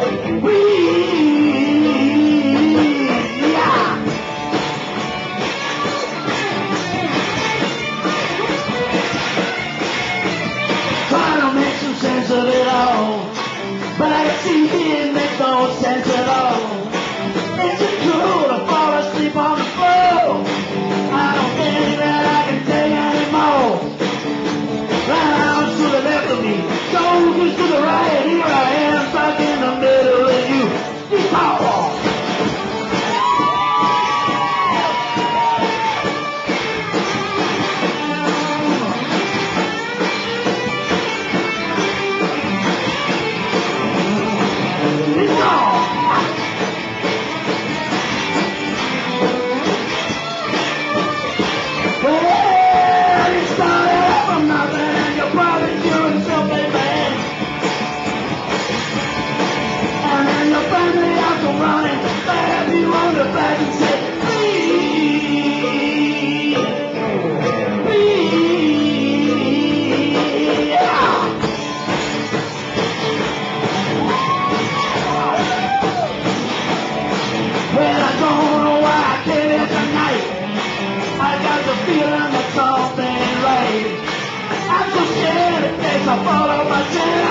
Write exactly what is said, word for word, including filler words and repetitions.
Of it all, but I see it makes no sense at all. Is it cool to fall asleep on the floor? I don't think that I can take anymore. Right arms to the left of me, shoulders to the right. Here I am, stuck in the middle of you. Deep power. Feeling that something right. I'm so scared it takes a fall of my chin.